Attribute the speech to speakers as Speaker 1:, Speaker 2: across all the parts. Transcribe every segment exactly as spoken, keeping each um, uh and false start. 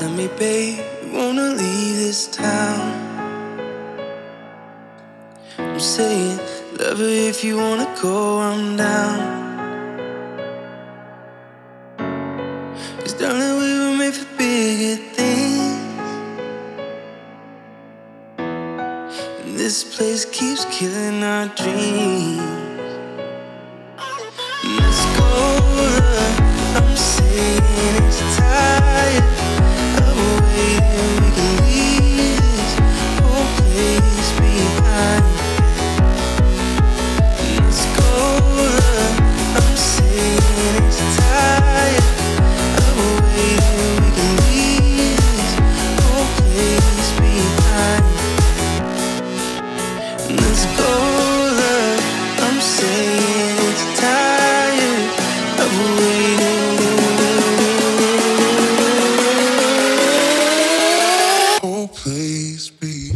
Speaker 1: Tell me, babe, you wanna leave this town? I'm saying, love her if you wanna go, I'm down. Cause darling, we were made for bigger things, and this place keeps killing our dreams. Let's go, love, I'm saying it's tired of waiting. We can leave this whole place behind. Let's go, love, I'm saying it's tired of waiting. We can leave this whole place behind. Let's go, love, I'm saying it's tired of waiting. Oh, please be.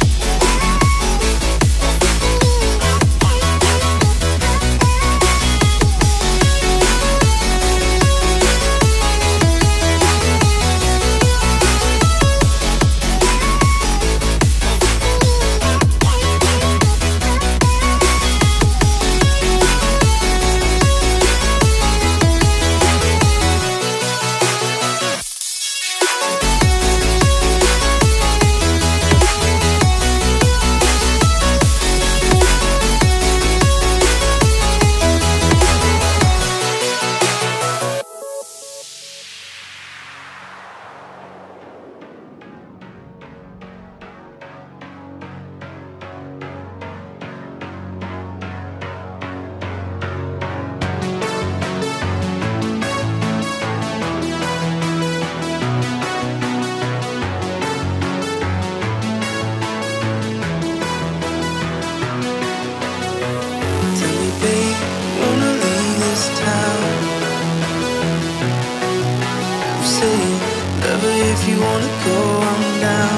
Speaker 1: If you wanna go, I'm down.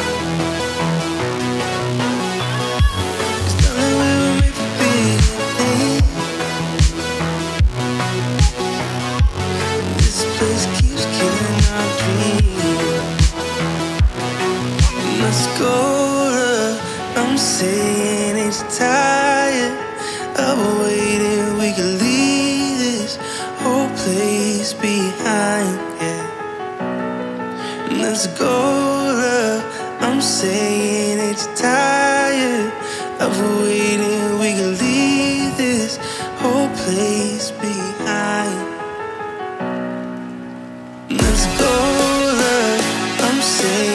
Speaker 1: Cause darling, we were made for bigger things. This place keeps killing our dreams. Let's go, love, I'm saying it's tired of waiting. We can leave this whole place behind, yeah. Let's go, love, I'm saying it's tired of waiting. We can leave this whole place behind. Let's go, love, I'm saying